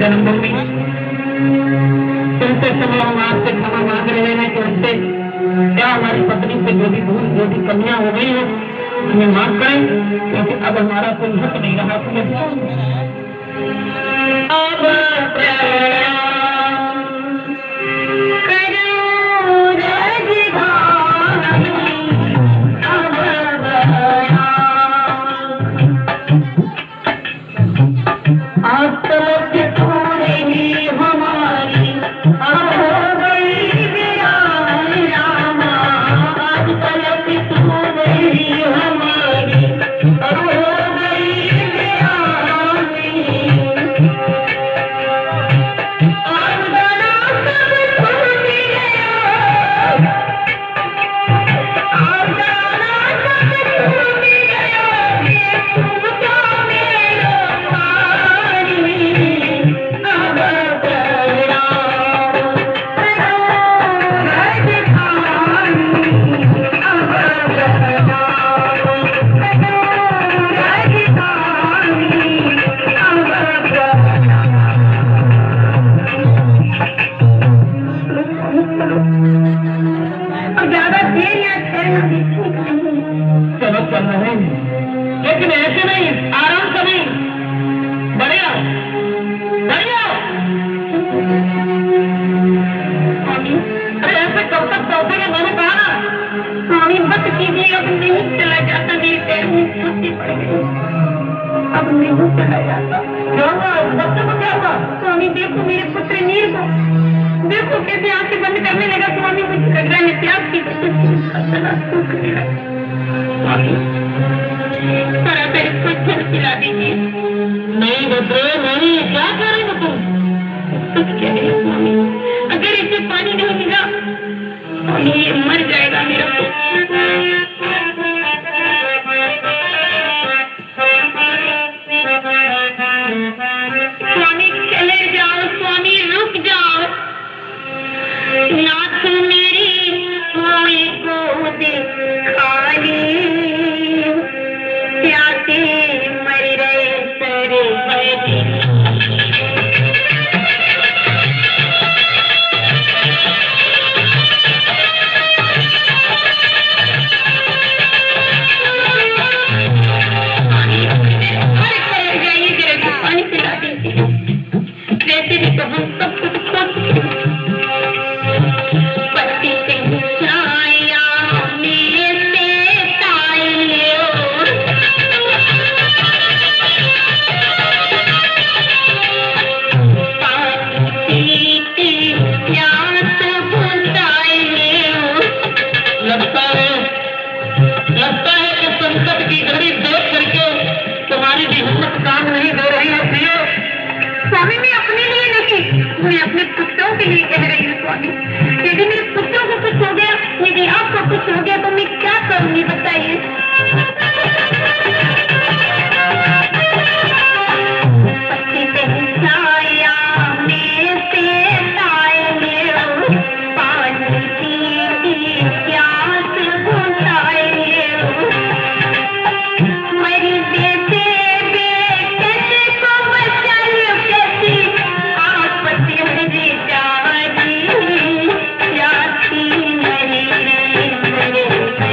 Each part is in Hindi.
जन्मभूमि, तुमसे समय हम आपसे क्षमा मांग रहे हैं कि उससे क्या हमारी पत्नी से जो भी भूल जो भी कमियां हो गई है हमें माफ करें, क्योंकि अब हमारा कोई हक नहीं रहा। लेकिन ऐसे नहीं, आराम से नहीं, बढ़िया बढ़िया। अरे ऐसे कब तक चौथेगा, मैंने कहा ना। स्वामी मत कीजिए, अब नहीं चला जाता, मेरी पैर में छुट्टी पड़ गई, अब नहीं चला जाता। बच्चों को क्या हुआ? स्वामी देखो मेरे पुत्र नीर को, देखो कैसे आंखें बंद करने लगा। स्वामी मुझे लग रहा है प्यास की पिला दीजिए। नहीं बच्चे नहीं, क्या करेंगे तुम? कुछ कह रहे स्वामी, अगर इसे पानी नहीं मिला तो ये मर जाएगा मेरा स्वामी। चले जाओ स्वामी, रुक जाओ। नाथ मेरी कोई गोद खाली, प्यासे मर रहे सरे बड़ी। पानी पिला दीजिए, वैसे भी तो हम सब कुछ पत्ती से छाया में से ताइयो, पानी की प्यास बुझाइयो। लगता है कि संकट की घड़ी देख करके तुम्हारी भी हिम्मत काम नहीं दे रही है। स्वामी मैं अपने लिए नहीं, मैं अपने पुत्रों के लिए कह रही हूँ स्वामी। यदि मेरे पुत्रों को कुछ हो गया, यदि आपको कुछ हो गया तो मैं क्या करूंगी बताइए। पत्ती से छाया में से ताइयो, पानी की प्यास बुझाइयो। मरी बेटे बेटन को बचाइयो, कैसी आपत हरी जानी, प्यासी मरी मरे।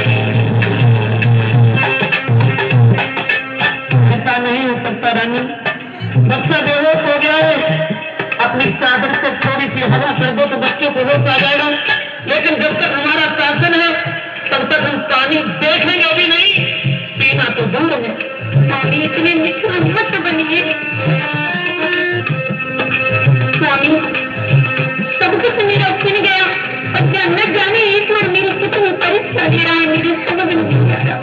ऐसा नहीं हो सकता रानी, बच्चा बेहोश हो गया है, अपनी चादर से थोड़ी सी हवा कर दो तो बच्चे को होश आ जाएगा। लेकिन जब तक हमारा शासन है तब तक हम पानी देखेंगे भी नहीं, पीना तो दूर है। स्वामी इतने निष्ठुर मत बनिए स्वामी, सब कुछ मेरा छिन गया और क्या न जाने एक बार मेरी कितनी परीक्षा दे रहा है, मेरे समझ नहीं आ रहा।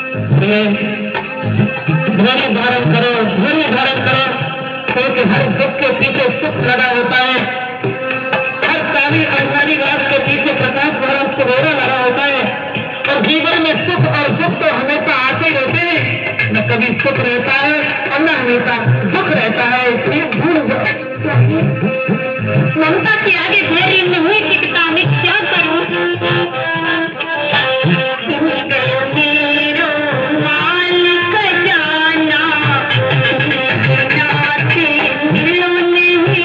धैर्य धारण करो, धैर्य धारण करो, क्योंकि हर दुख के पीछे सुख लगा होता है, हर सारी अंधारी रात के पीछे प्रकाश भरा सवेरा लगा होता है। और जीवन में सुख और दुख तो हमेशा आते रहते हैं, न कभी सुख रहता है और न हमेशा दुख रहता है, इसलिए भूल जाओ। ममता के आगे धैर्य नहीं टिकता, मैं क्या करूं? खजाना मिलो नहीं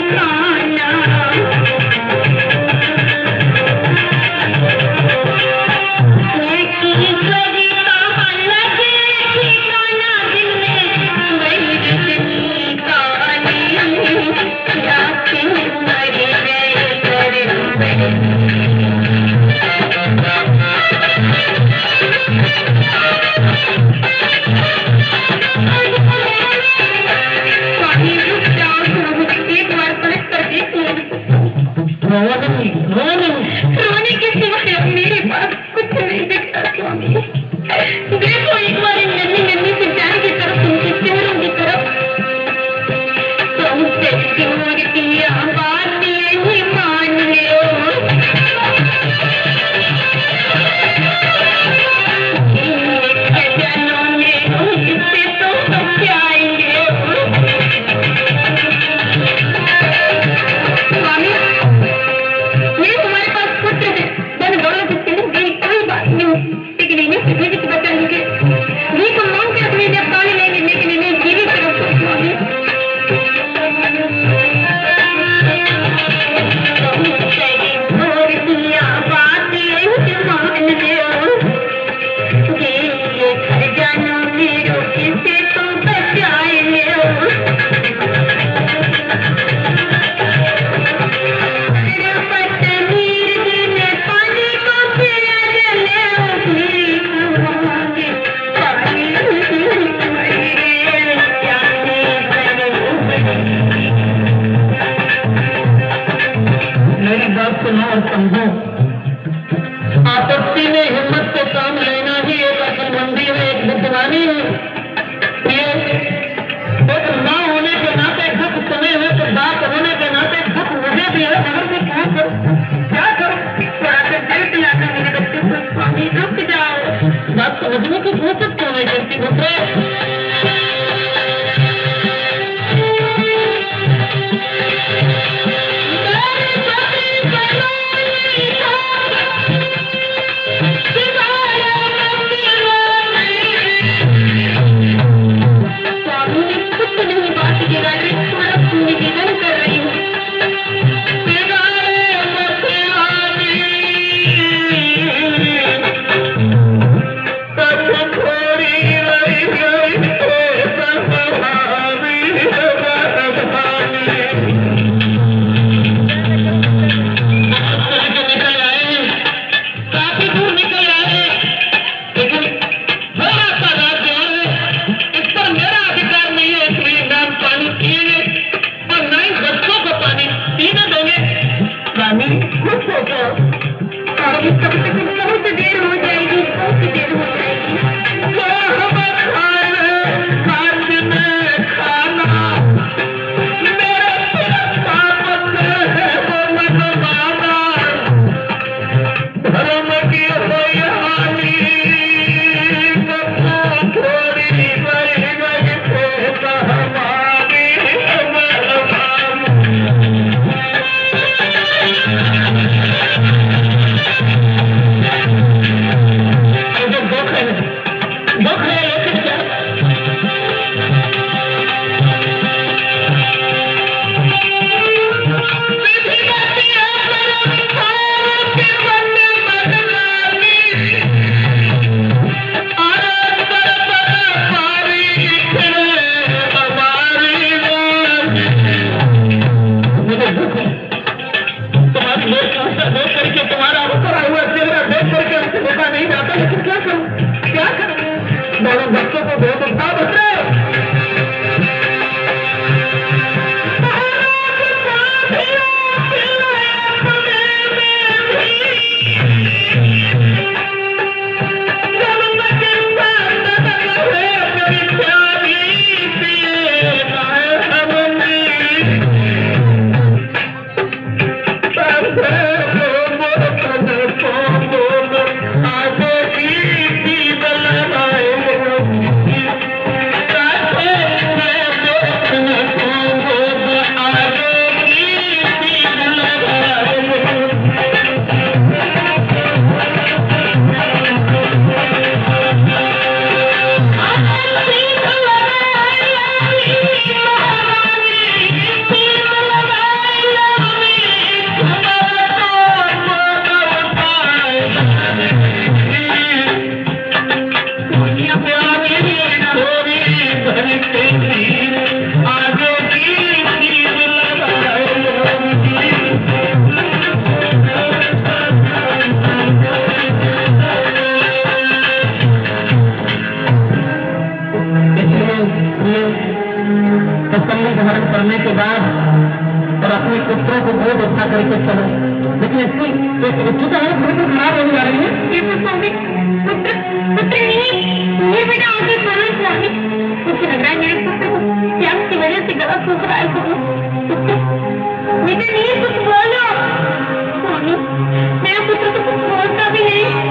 करने के बाद और अपने पुत्रों को गोद उठा करके चलो, लेकिन इसकी उच्चता है बिल्कुल खराब होने जा रही है। ये तो स्वामी पुत्र पुत्र नहीं, ये बेटा आगे चलो स्वामी। मुझे लग रहा है मेरे पुत्र को प्यास की वजह से गला सूख रहा है। पुत्र बेटा नहीं, कुछ बोलो स्वामी, मेरा पुत्र तो कुछ बोलता भी नहीं।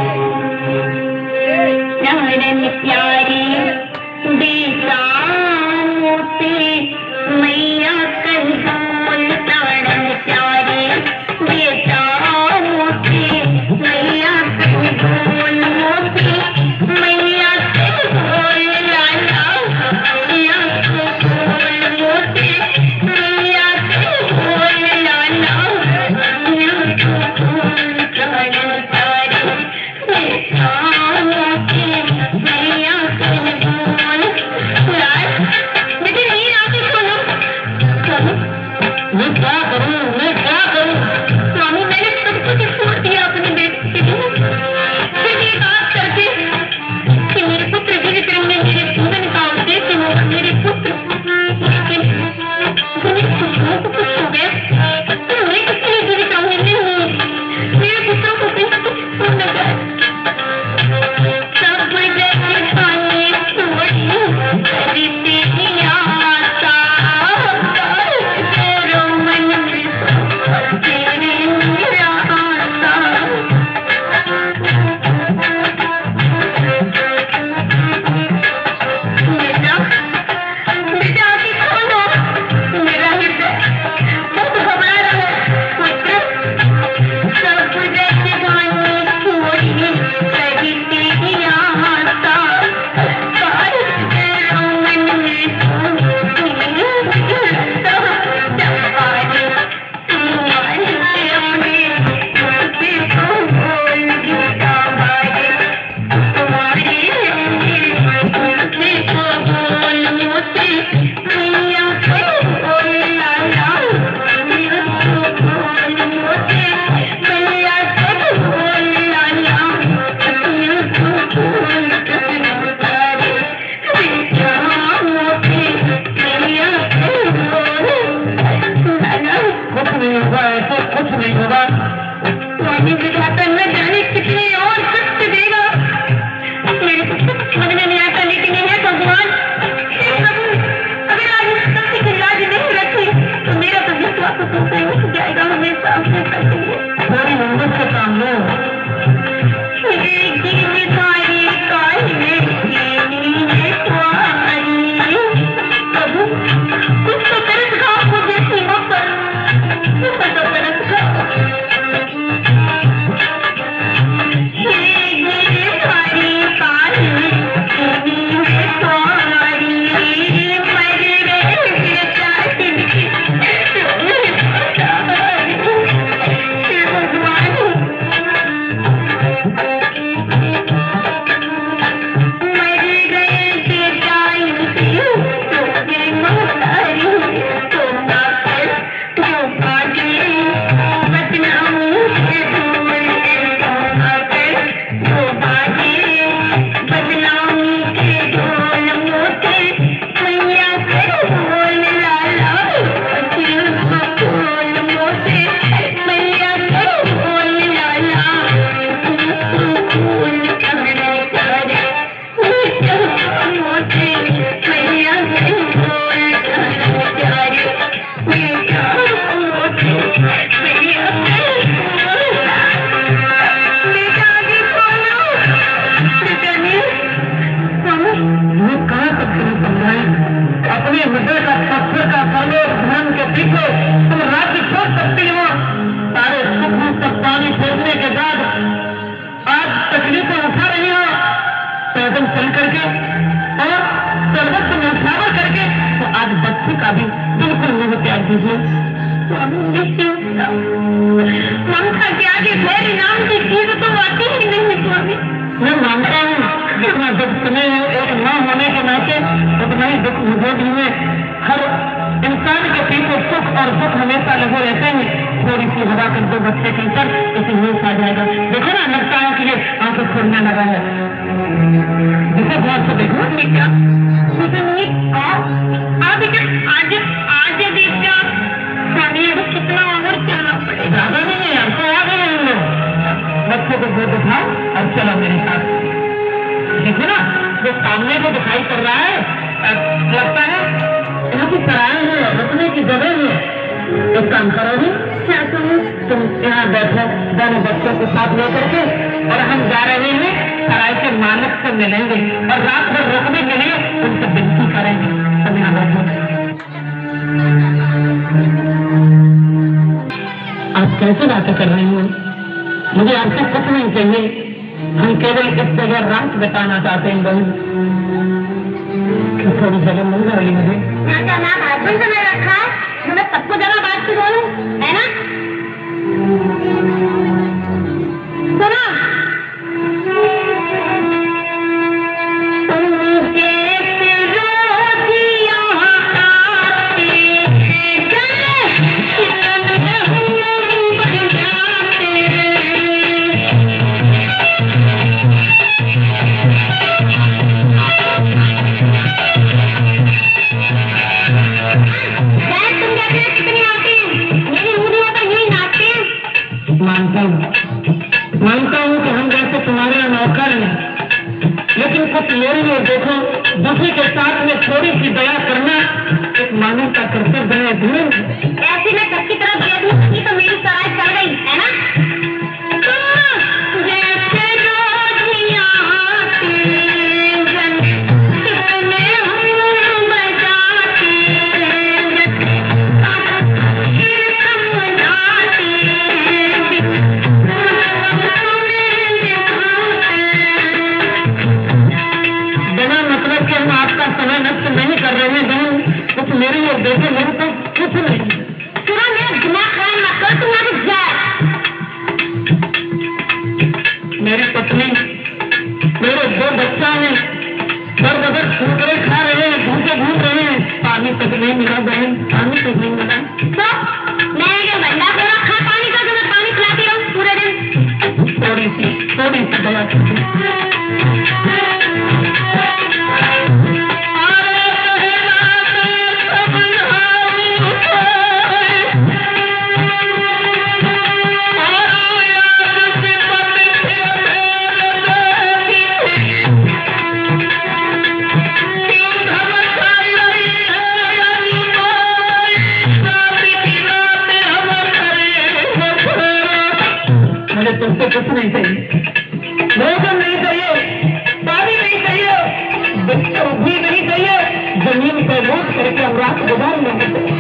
नहरन प्यारी बेटा मोती मैया कल बोल ताड़न प्यारे बेटा मोती मैया कल बोल मोती मैया कल बोल लाला मैया कल बोल मोती मैया कल बोल लाला मैया कल बोल ताड़न प्यारे बेटा मोती मैया कल बोल लाला। मैं क्या करूं स्वामी, मैंने सब कुछ छोड़ दिया अपने बेटे के लिए, फिर ये बात करके कि मेरे पुत्र जीवित रहने मेरे जीवन का उद्देश्य हो, मेरे पुत्र खुशबू को कुछ हो गया तो मैं किसके लिए जीवित रहूंगी? नहीं, मेरे पुत्रों को कहीं कुछ हो न जाए। सब जैसे खाने छोड़ी उतना ही भी दुख मुझे भी है। हर इंसान के पीछे सुख और दुख हमेशा लगे रहते हैं। थोड़ी सी हवा कर दो बच्चे के ऊपर उसे होश आ जाएगा। देखो ना, लगता है कि ये आंखें खोलने लगा है। जिसे बहुत से देखो नहीं क्या कितना और चलना पड़ेगा। ज्यादा नहीं है यार, तो आ गए हम लोग। बच्चे को गोद उठाओ और चलो मेरे साथ। देखो ना, जो सामने को दिखाई पड़ रहा है, लगता है यहाँ की सराय है, रुकने की जगह है। एक काम करोगे क्या? तुम यहाँ बैठो दोनों बच्चों को साथ लेकर के, और हम जा रहे हैं सराय के मालिक से मिलेंगे और रात भर रुकने के लिए उनसे विनती करेंगे। तुम यहाँ बैठो। आप कैसे बातें कर रही हो? मुझे आपसे कुछ नहीं चाहिए। हम केवल इस जगह रात बिताना चाहते हैं। बहन थोड़ी जगह मिल रही मुझे। मैं रखा है, मैं सबको जगह बात की बोलूं, है ना? सुनो, मानता हूँ कि हम जैसे तुम्हारे नौकर हैं, लेकिन कुछ मेरे लिए देखो, दूसरे के साथ में थोड़ी सी दया करना एक मानव का कर्तव्य है। ऐसी में सबकी तरफ दे दूँ तो मेरी सराय चल गई है ना? समय नष्ट नहीं कर रहे हैं बहन, कुछ मेरे लिए देखो, मेरे तो कुछ नहीं। पूरा मेरा दिमाग खराब मत कर, तुम्हारी जाए। मेरी पत्नी, मेरे 2 बच्चा हैं, दर बदर ठोकरे खा रहे हैं, भूखे घूम रहे हैं, पानी तक नहीं मिला बहन, पानी तक नहीं मिला। तो मैं ये बंदा को रखा पानी का, जो मैं पानी पिलाती रहूं पूरे दिन। थोड़ी सी दया कीजिए। तुमसे कुछ नहीं चाहिए, भोजन नहीं चाहिए, पानी नहीं चाहिए, बिस्तर भी नहीं चाहिए, जमीन पर रोज करके हम रात गुजार लेंगे।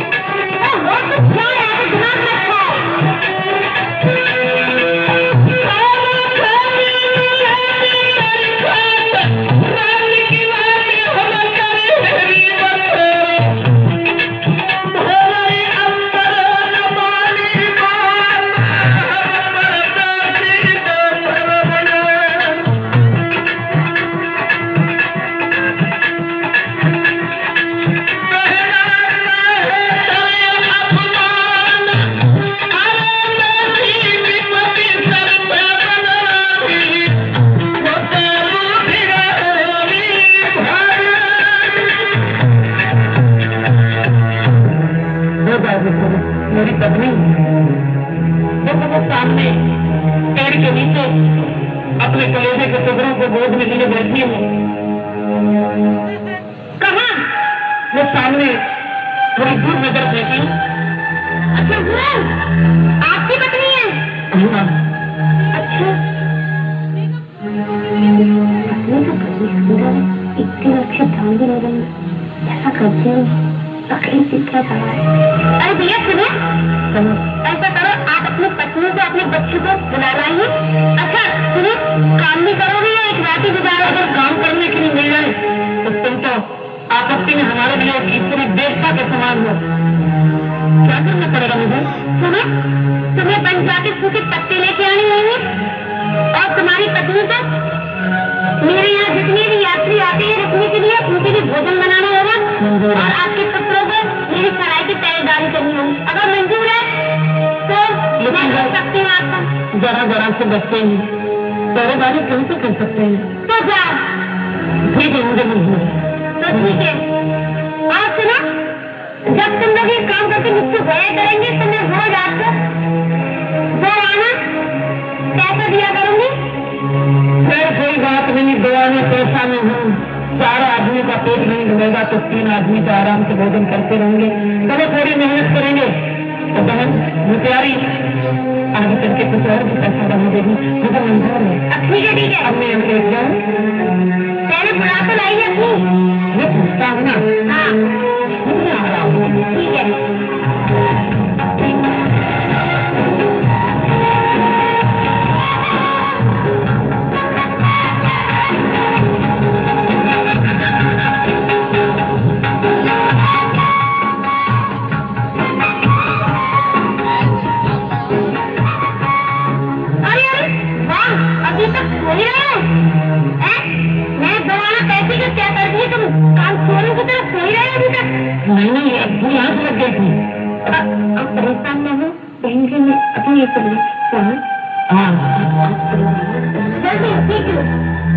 मेरी पत्नी देखो वो सामने पेड़ के नीचे अपने कलेजे के टुकड़ों को गोद में लिए बैठी हूँ। कहाँ? वो सामने थोड़ी दूर नजर फेंकी। अच्छा आपकी पत्नी है? अच्छा इतनी अच्छी ढंग रह रही ऐसा करते हो तकलीफ कितना सवाल है। अरे भैया सुनो, ऐसा करो आप अपनी पत्नी को अपने बच्चे को बुला लाइए। अच्छा सुनो, काम भी करोगे या एक रात ही गुजारो? अगर काम करने के लिए मिल जाए तो तुम तो आपत्ति में हमारे लिए पूरी देवता के समान हो। क्या करना पड़ेगा मुझे? सुनो, तुम्हें पंचायती सूखे पत्ते लेके आने होंगे और तुम्हारी पत्नी को मेरे यहाँ जितने भी यात्री आते हैं रुकने के लिए उनके लिए भोजन बनाना होगा। मंजूर है। आपके पुत्रों को मेरी सराय की पहरेदारी करनी होगी। अगर मंजूर है तो मैं कर सकती हूँ आपका। जरा से बच्चे हैं, पहरेदारी क्यों से कर सकते हैं? तो क्या ठीक है, मुझे मंजूर है। तो ठीक है। और सुनो, जब तुम लोग ये काम करके मुझसे भया करेंगे तो मैं रोज आपको दो आना पैसा दिया करूंगी। कोई बात नहीं, दुआ में पैसा में हूँ। 4 आदमी का पेट नहीं भरेगा तो 3 आदमी तो आराम से भोजन करते रहेंगे। चलो थोड़ी मेहनत करेंगे तो बहन मुतियारी आगे करके कुछ और भी पैसा बना देगी। मुझे मंजूर है। अब ठीक है। अब मैं लेट जाऊँ? पहले बुला तो लाइए अपनी। मैं पूछता हूँ ना। हाँ मैं आ रहा हूँ। ठीक है। नहीं, अपनी आँख लग गई थी। अब परेशान न हो, बहन में अपनी ये कर ली। हाँ जल्दी ठीक है।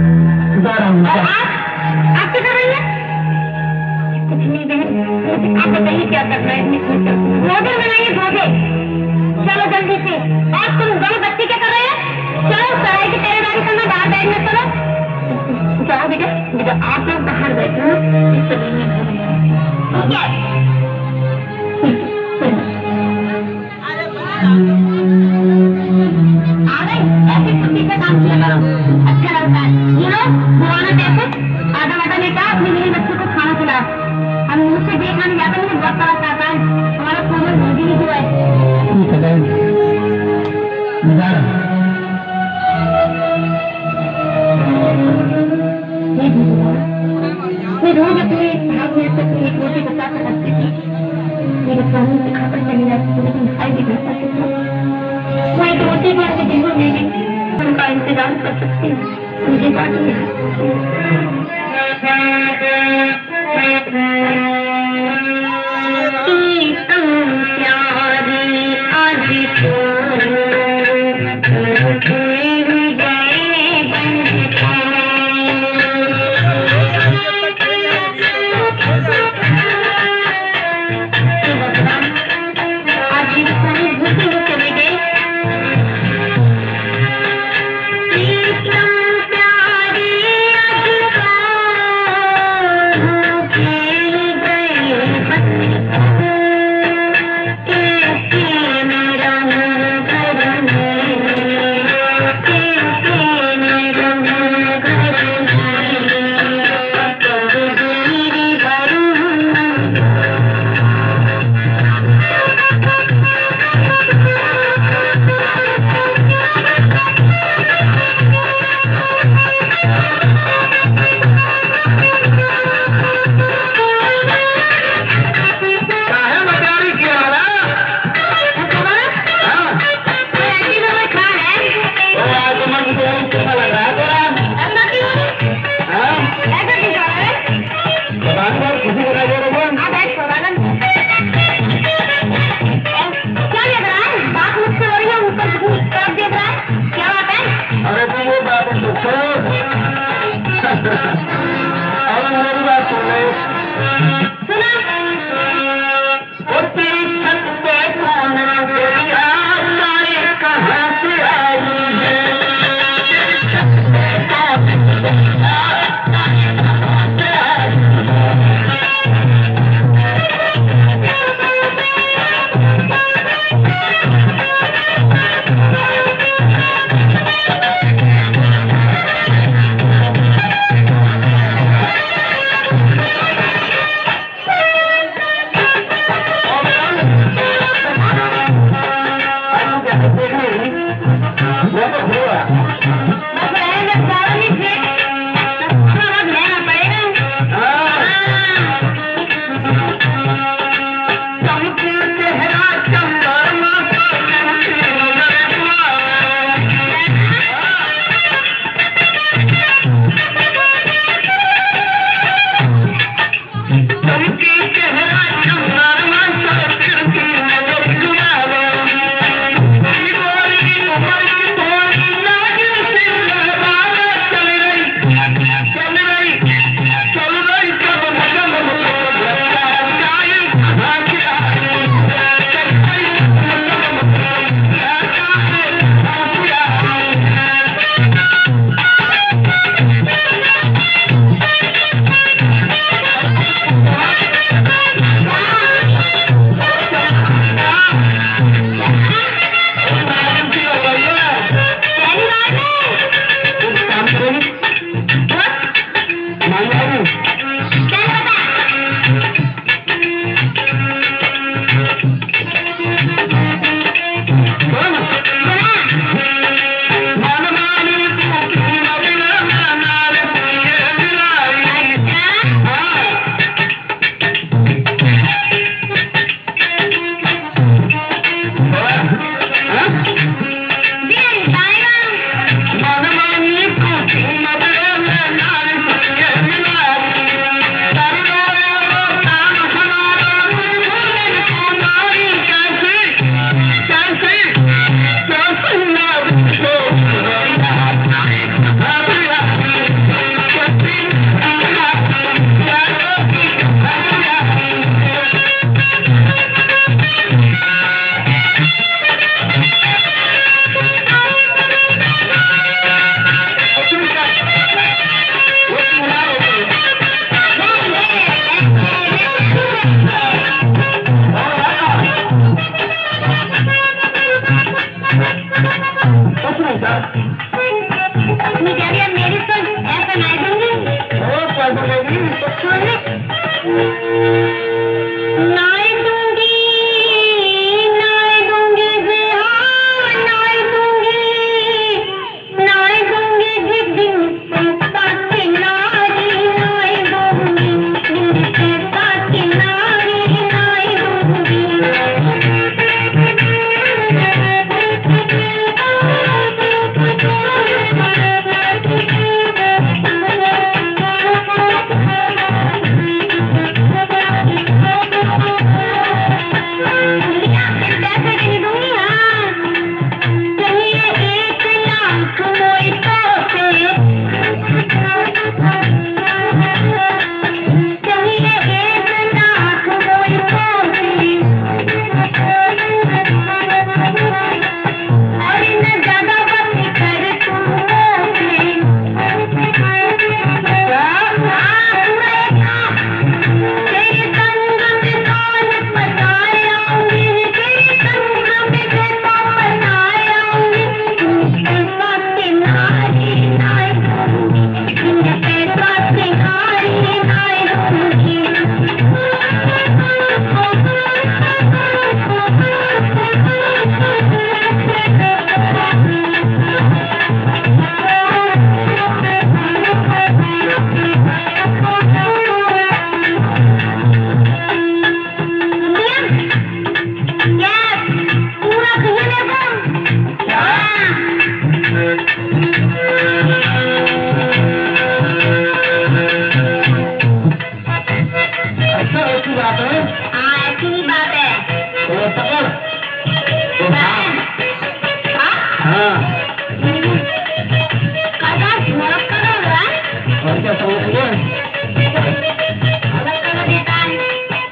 आप क्या कर रही है? कुछ नहीं बहन, आप बताइए क्या करना है? भोजन बनाइए, भोजन। चलो जल्दी से। और तुम दोनों बच्चे क्या कर रहे हैं? चलो सराय की पहरेदारी करना, बाहर बैठना। चलो जाओ बेटा, आप लोग बाहर बैठो। ठीक है। ऐसे छुट्टी से काम किया करो, अच्छा लगता है। ये लो बुआना पैसे, आधा वाटा लेकर अपने मेरे बच्चे को खाना खिला। हम मुझसे देखना नहीं जाता, मुझे बहुत तरस आता है। हमारा फोन में भी नहीं हुआ है। मैं रोज अपने भाग में से एक रोटी बचा कर रखती थी। मेरे स्वामी से खाकर चली जाती थी, लेकिन खाई भी नहीं सकती थी। मैं एक रोटी भर के दिन में उनका इंतजार कर सकती हूँ। मुझे बाकी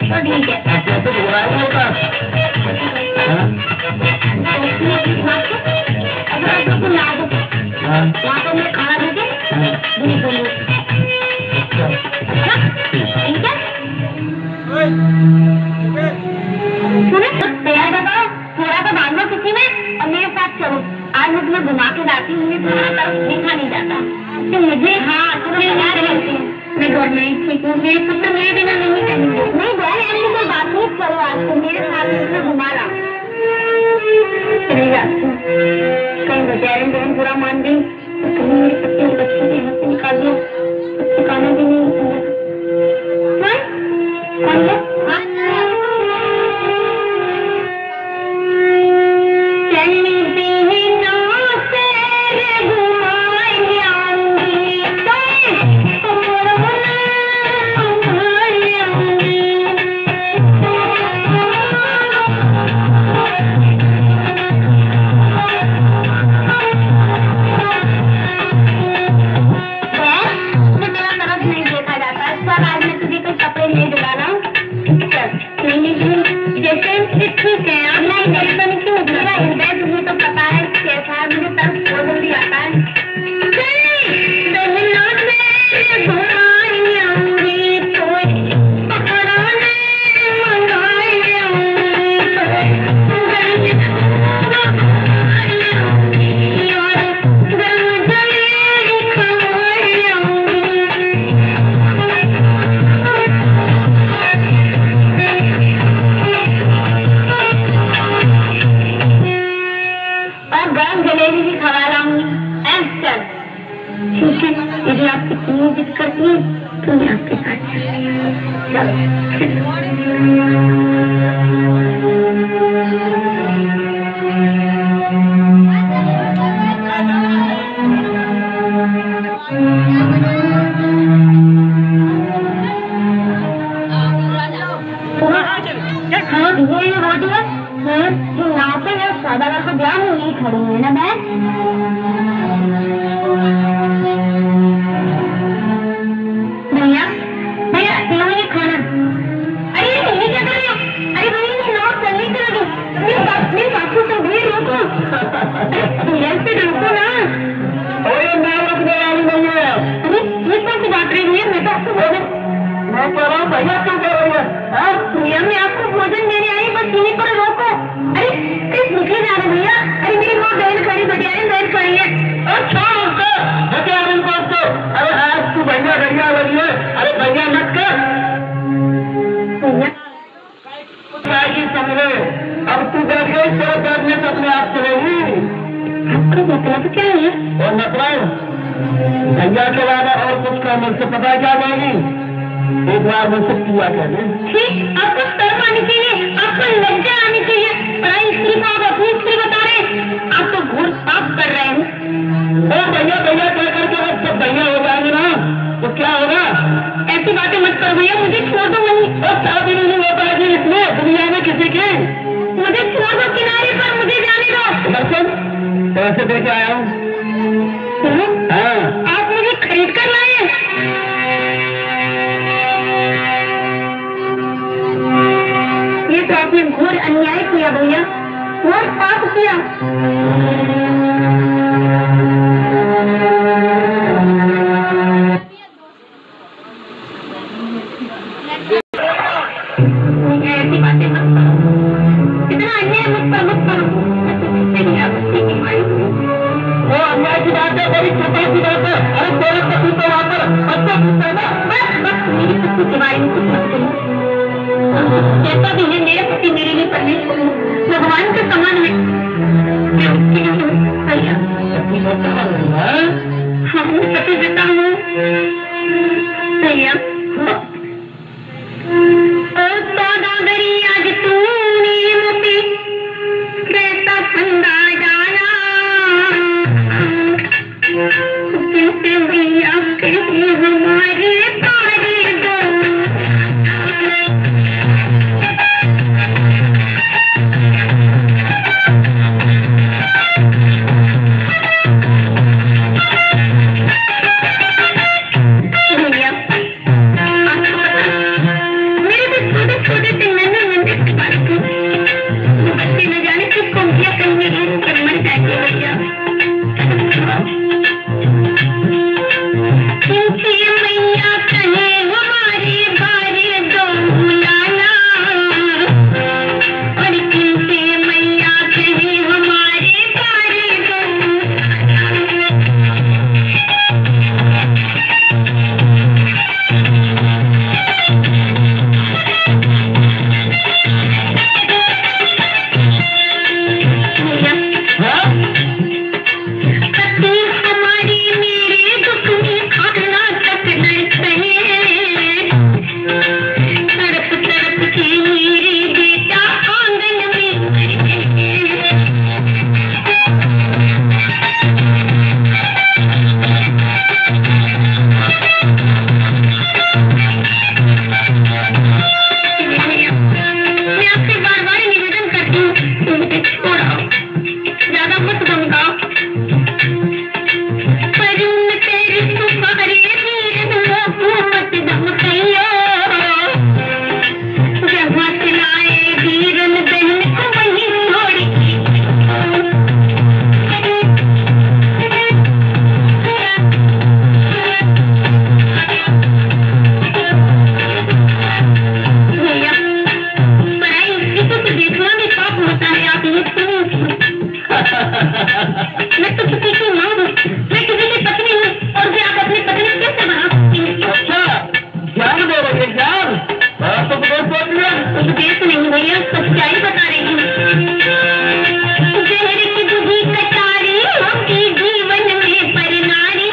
तो ठीक है। कैसे बुराई होगा? अगर आप लोग ला दो वहाँ तो मैं खाना दे दे ठीक है। सुने तैयार बताओ, थोड़ा तो बांध लो किसी में और मेरे साथ चलो। आज मैं तुम्हें घुमा के लाती हूँ, मुझे तुम्हारा तरफ देखा नहीं जाता तो मुझे। हाँ तुम्हें याद रहती है मैं घर में ठीक हूँ। मेरे पुत्र मेरे बिना नहीं कहेंगे। नहीं बहन ऐसी कोई बात नहीं, चलो आज तो मेरे साथ तुम्हें घुमा रहा चली जाती हूँ। कहीं बेचारे बहन बुरा मान गई तो तुम्हें मेरे पति बच्चे के हाथ से निकाल दिया, सिखाना भी नहीं भैया सच्चाई बता रही हूँ। जहर की बुद्धि कटारी होगी जीवन में परनारी,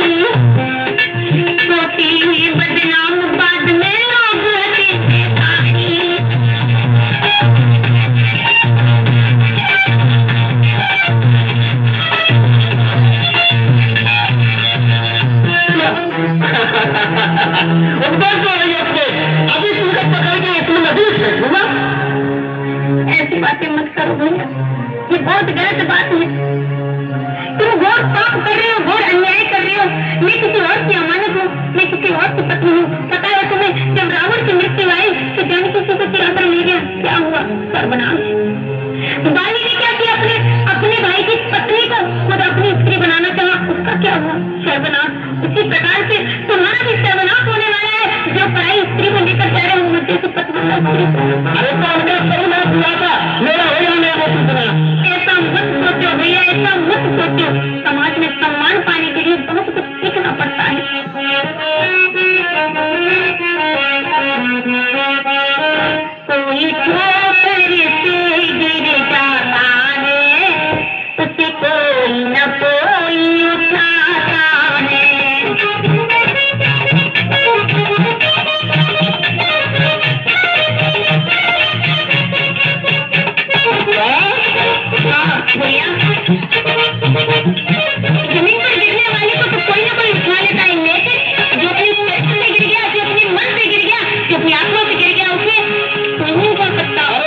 होती है बदनाम बाद में लोग हंसते सारी। अभी तुमको पकड़ के इतनी नदी फेंकूंगा। ऐसी बातें मत करो भैया, ये बहुत गलत बात है। तुम घोर पाप कर रहे हो, घोर अन्याय कर रहे हो। मैं किसी और की अमानत हूँ, मैं किसी और की पत्नी हूँ। पता है तुम्हें, जब रावण की मृत्यु आई तो जानकी जी को चुरा कर ले गया, क्या हुआ? सर्वनाश। बाली ने क्या किया? अपने भाई की पत्नी को खुद अपनी स्त्री बनाना चाहा, उसका क्या हुआ? सर्वनाश। उसी प्रकार से तुम्हारा भी सर्वनाश होने वाला है, जो पराई स्त्री को लेकर जा रहे हो मुझे से पत्नी। अरे तो हमने सर्वनाश हुआ था, मेरा हो जाने वो सुना। ऐसा मत सोचो भैया, ऐसा मत सोचो। समाज में सम्मान पाने के लिए बहुत कुछ सीखना पड़ता है। कोई ठोकर से गिर जाता है, उसे कोई न कोई उठाता है। भैया, जमीन पर गिरने वाले को तो कोई ना कोई उठा लेता है, लेकिन जो अपनी चेस्ट से गिर गया, जो अपने मन से गिर गया, जो अपनी आत्मा से गिर गया, उसे कोई नहीं उठा सकता।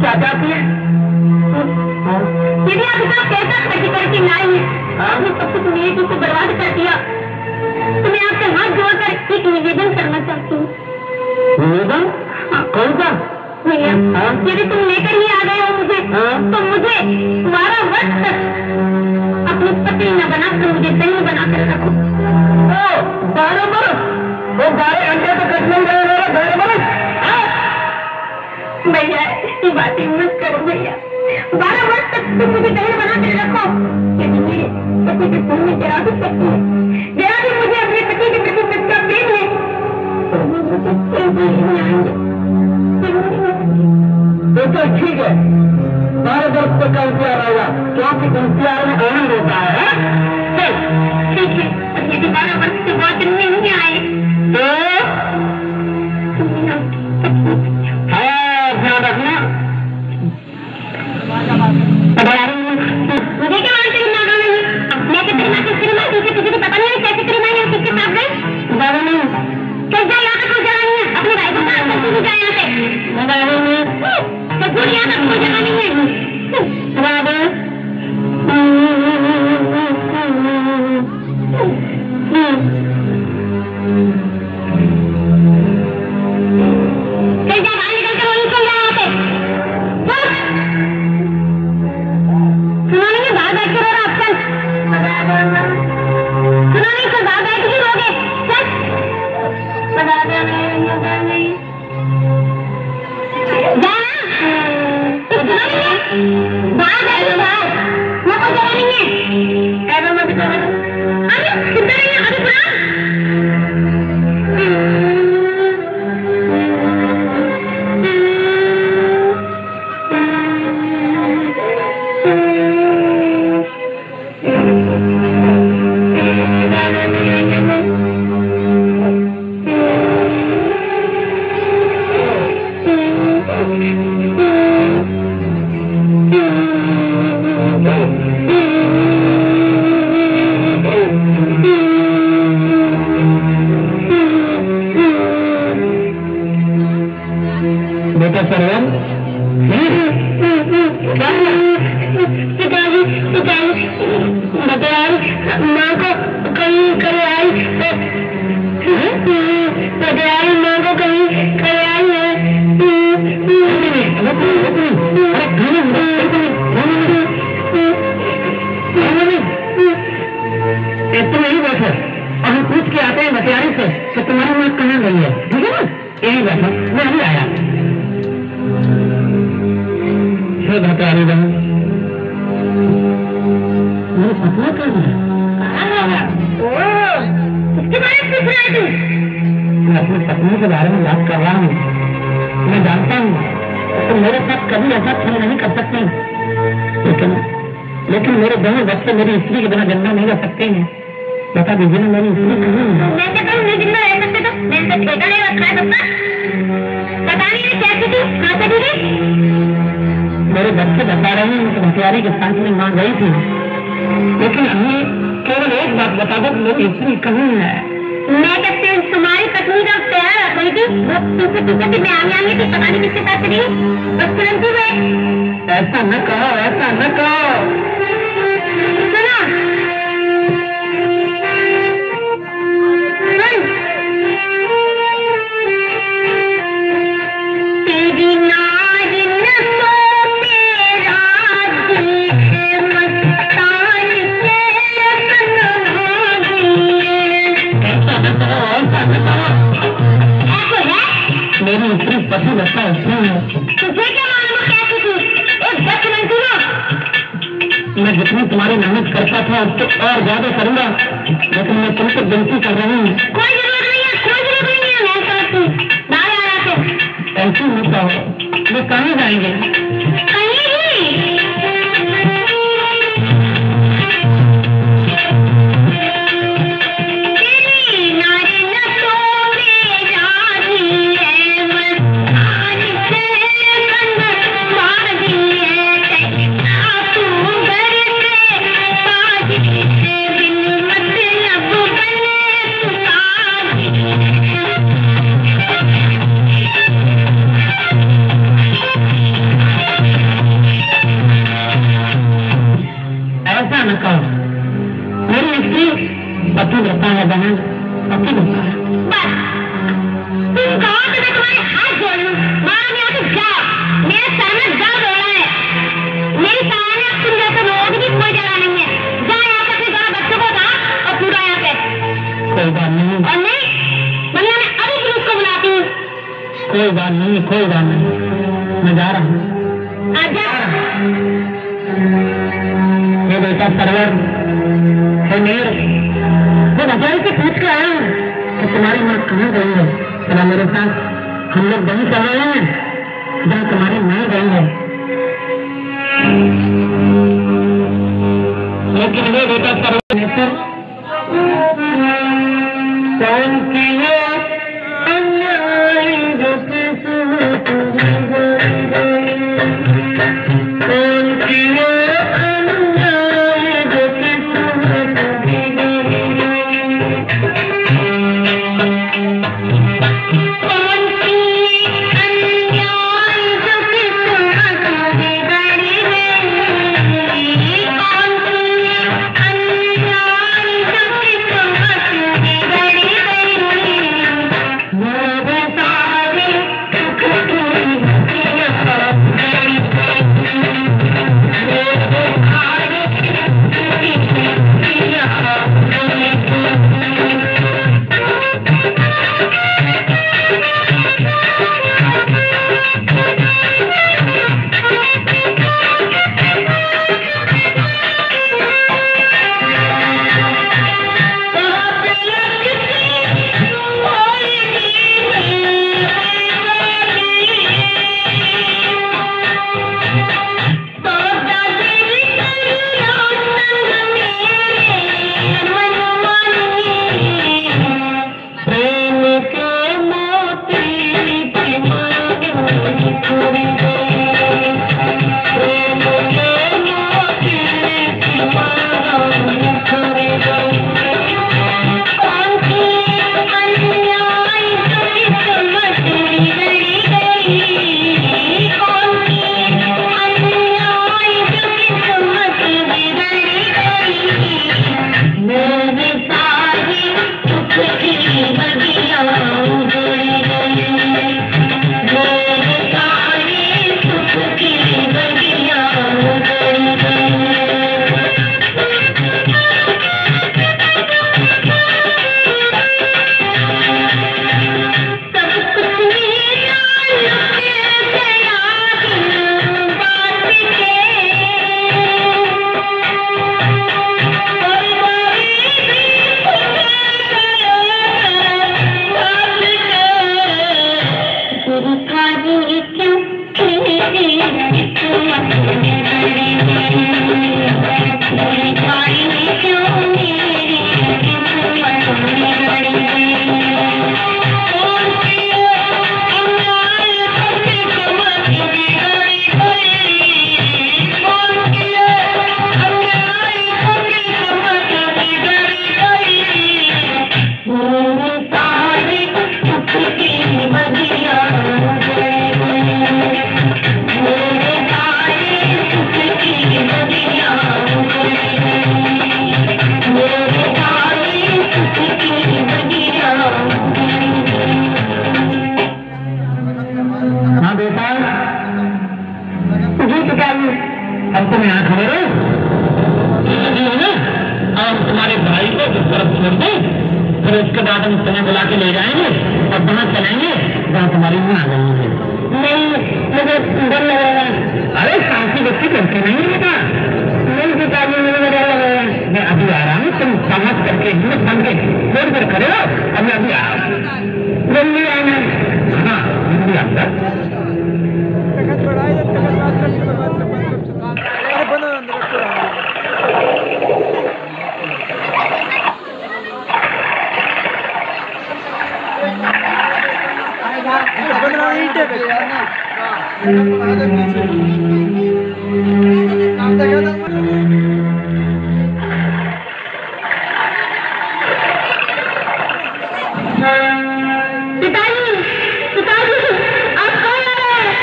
क्या चाहती है? यदि आप इतना पैसा खर्च करके लाई है, आपने सब कुछ मेरे पीछे बर्बाद कर दिया, तो मैं आपसे हाथ जोड़कर एक निवेदन करना चाहती हूँ। निवेदन? कौन सा? भैया, यदि तुम लेकर ही आ गए हो मुझे, तो मुझे 12 वर्ष तक अपनी पत्नी न बनाकर मुझे दही बनाकर रखो। 12 वर्ष? वो 12 घंटे तो कट नहीं गए 12 वर्ष? भैया ऐसी बातें मत करो भैया। 12 वर्ष तक तुम मुझे दही बनाकर रखो, यदि मेरे पति के मन में जरा भी शक्ति है, जरा भी मुझे अपने पति के प्रति सच्चा प्रेम है, तो मुझे नहीं आएंगे। तो ठीक है, 12 वर्ष तक का इंतजार आएगा, क्योंकि इंतजार में आनंद होता है। ठीक है, और यदि 12 वर्ष के बाद नहीं आए तो ध्यान रखना। मुझे क्या मानते हैं नागा नहीं? मैं कितनी माँ किसकी माँ किसी को पता नहीं है कैसे तेरी माँ यहाँ किसके साथ गई? बाबा नहीं चल जा यहाँ तक कोई जगह नहीं है, अपने भाई को साथ करके भी जा यहाँ से। बाबा नहीं तो दूर यहाँ तक कोई जगह नहीं है। बाबा चल जा बाहर निकल कर वहीं चल जा यहाँ से। सुना नहीं है बाहर बैठ के रो रहा अब चल। सुना नहीं चल बाहर बैठ के रोगे चल। बता दे नहीं जा तो सुना नहीं है बाहर बैठ के बाहर वो कोई जगह नहीं है। ऐसा मत करो। अरे किधर है अभी बुला। बेटा सरवन पिताजी बताइए माँ को कहीं करे आई बताइए माँ को कहीं करे आई है। तुम यही बैठो और हम पूछ के आते हैं बतियारी से कि तुम्हारी माँ कहाँ गई है, ठीक है ना? यही बैठो, मैं अभी आया। बतियारी बहन मेरे सपना क्या है? इसके बारे में पूछ रहा है तू? मैं अपने सपने के बारे में बात कर रहा हूँ। मैं जानता हूँ तुम मेरे साथ कभी ऐसा खेल नहीं कर सकती, लेकिन मेरे दोनों बच्चे मेरी स्त्री के बिना जिंदा नहीं रह सकते हैं। बता दीजिए ना मेरी स्त्री कहाँ है? मैं कहता हूँ नहीं जिंदा रह सकते तो मैंने तो ठेका नहीं रखा है सबका। पता नहीं है कैसे थी कहाँ से गिरी? मेरे बच्चे बता रहे हैं कि हथियारी के साथ में मां गई थी, लेकिन हमें केवल एक बात बता दो कि मेरी स्त्री कहाँ है? मैं कहते हैं तुम्हारी पत्नी जब तैयार रख रही थी वो तुमसे पूछा थी मैं आगे थी पता नहीं किसके साथ चली बस तुरंत ही गए। ऐसा न कहो, ऐसा न कहो। सुनो तेरी नाज न सो तेरा दिल मस्तान के ऐसा न कहो, ऐसा न कहो। ऐसे है मेरी स्त्री पति लगता है तुझे क्या मालूम कैसी थी एक बचपन थी ना। मैं जितनी तुम्हारी मेहनत करता था उससे और ज्यादा करूंगा, लेकिन मैं तुमसे विनती कर रही हूँ। कोई जरूरत नहीं है मैं समझती बाहर आ रहा थे ऐसी मत कहो, वे कहाँ जाएंगे? कहीं भी तेरी नारी न तो मेरा दिल है मस्तान से बंद मार दिए आंसू बरसे पाजी से बिन मतलब बने सुखाजी। ऐसा न कहो, मेरी स्त्री पतिव्रता है बहन, पतिव्रता है। बस तुम कहो तो मैं तुम्हारे हाथ जोड़ लूं, मारा नहीं आती जाओ, मेरे सर में दर्द हो रहा है, मेरी कहानी अब तुम जैसे लोग की कोई जगह नहीं है, जा यहाँ पे अपने दोनों बच्चों को उठा और पूरा यहाँ पे। कोई बात नहीं, और नहीं वरना मैं अभी पुलिस को बुलाती हूँ। कोई बात नहीं, कोई बात नहीं, मैं जा रहा हूँ। आजा। ये बेटा सरवर है मेरे, मैं रजाई से पूछ के आया हूँ कि तुम्हारी माँ कहाँ गई है। चला मेरे साथ, हम लोग वहीं चल रहे हैं जहाँ तुम्हारी माँ गई है। लेकिन ये बेटा सरवर कौन किया अन्याय जो किस्मत कौन किया अन्याय जो किस्मत अब तुम यहाँ खड़े रहो, अब तुम्हारे भाई को उस तरफ छोड़ दे, फिर उसके बाद हम तुम्हें बुला के ले जाएंगे और वहाँ चलेंगे जहाँ तुम्हारी माँ आ गई है। नहीं, मुझे डर लग रहा है। अरे साहसी बच्ची करके नहीं बेटा, नहीं पिताजी मुझे डर लग रहा है। मैं अभी आ रहा हूँ, तुम समझ करके हिम्मत बन के थोड़ी देर खड़े हो, अब मैं अभी आ रहा हूँ। जल्दी आना। हाँ जल्दी आता।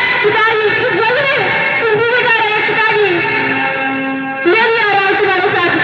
पिताजी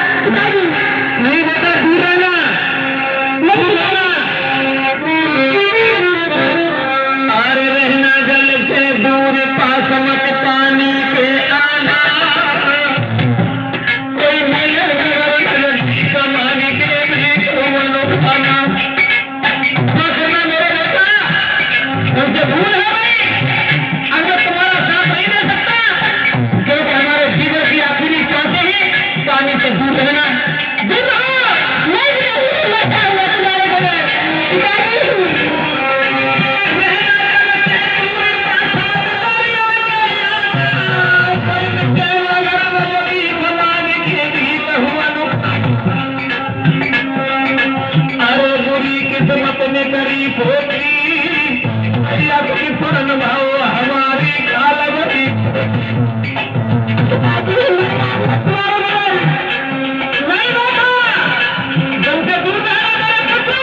नहीं बेटा, जंग से दूर रहना मेरे पुत्र।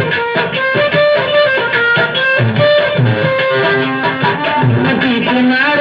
किनारे